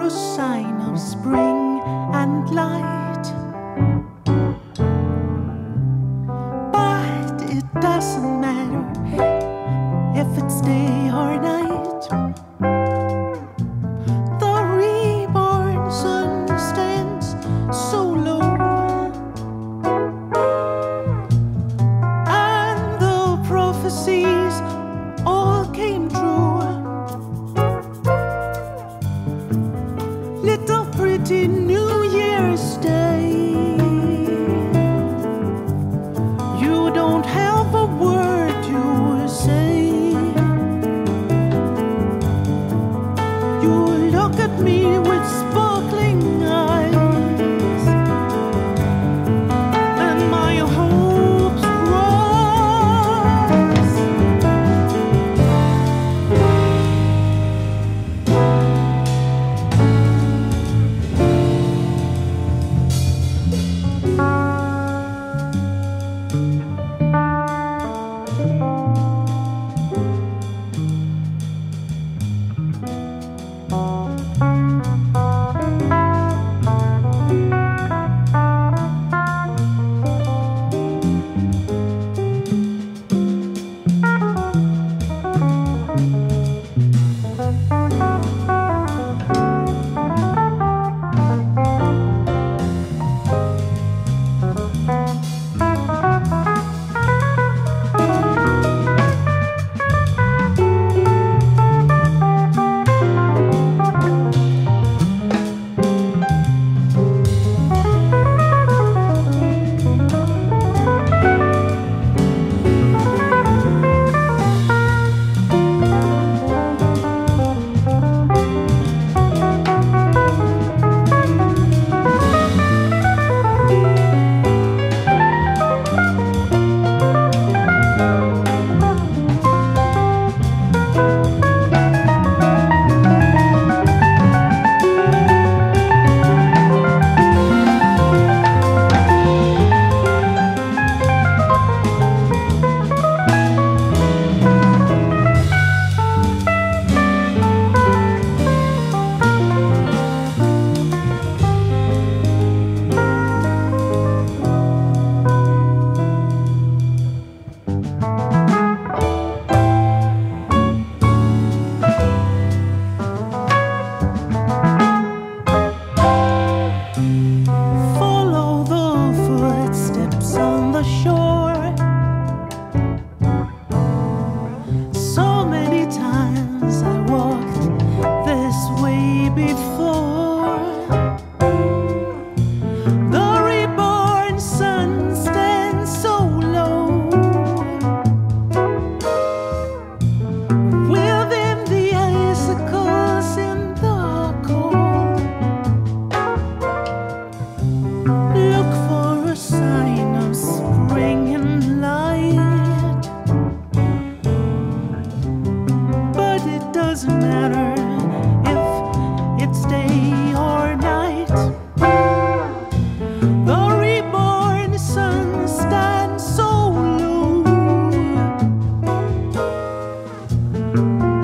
a sign of spring and light, but it doesn't matter if it's day or night. The reborn sun stands so low, and the prophecies all came true. Little pretty New Year's Day, you don't have a word to say. You look at me with sparkling eyes, and my hopes rise. Follow the footsteps on the shore. So many times I walked this way before. The reborn sun stands so low within the icicles in the cold. Look for a sign of spring and light, but it doesn't matter if it's day or night. The reborn sun stands so low.